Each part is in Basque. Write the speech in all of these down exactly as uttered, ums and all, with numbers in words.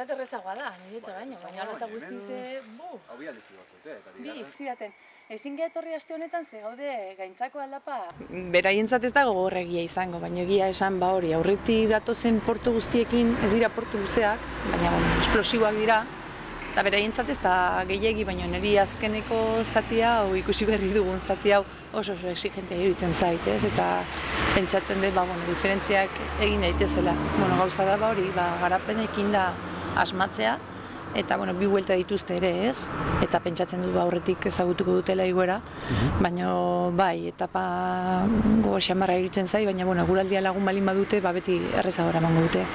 Niretzat errezagoa da, niretzat baino, baina ala eta guztize... Hau bi aldiz igotzute, eta Bi, zidaten, ezin gehiatorri aste honetan ze gaude gaintzako aldapa. Beraientzat ez dago gogorregia izango, baina egia esan ba hori, aurretik datozen portu guztiekin ez dira portu luzeak, baina bueno, esplosiboak dira, eta beraientzat ez da gehiegi, baina niri azkeneko zati hau, ikusi berri dugun zati hau, oso oso exigentea iruditzen zait, ez? Eta pentsatzen dut, ba, bueno, diferentziak egin daitezela. Bueno, gauza da, ba, hori, ba, garapenekin da asmatzea, eta, bueno, bi buelta dituzte ere, ez? Eta pentsatzen dut, ba, aurretik ezagutuko dutela igoera, baina, bai, etapa gogo xamarra iruditzen zait, baina, bueno, guraldia lagun balin badute, ba, beti errezagora emango dute.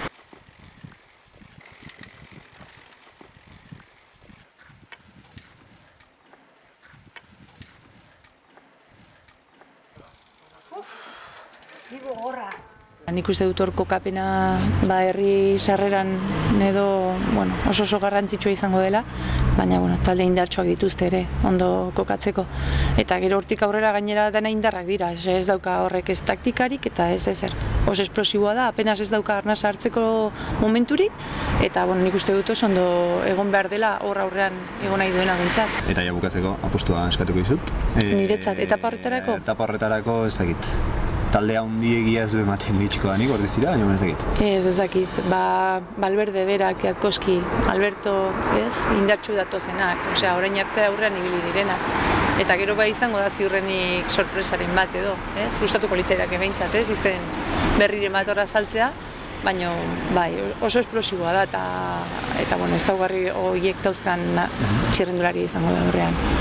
Digo gorra. Nik uste dut hor kokapena ba, herri sarreran edo bueno, oso oso garrantzitsua izango dela, baina bueno, talde indartsuak dituzte ere, ondo kokatzeko. Eta gero hortik aurrera gainera dena indarrak dira, ez dauka horrek ez taktikarik eta ez ezer. Oso esplosiboa da, apenas ez dauka arnasa hartzeko momenturik, eta bueno, nik uste dut oso ondo egon behar dela hor aurrean egon nahi duena gintzat. Eta ja bukatzeko apustua eskatuko dizut. Niretzat, etapa horretarako? Etapa horretarako ez dakit. Talde handi egia ez du ematen iritsiko danik, ordez dira, baina ez dakit. Ez, ez dakit. Ba, Valverde berak, Jatkoski, Alberto, ez, indartsu datozenak, osea, orain arte aurrean ibili direnak. Eta gero bai izango da ziurrenik sorpresaren bat edo, ez? Gustatuko litzaidak behintzat, ez? Izen berriren bat horra saltzea, baina bai, oso esplosiboa da eta, eta bueno, ezaugarri horiek dauzkan txirrendulari izango da aurrean.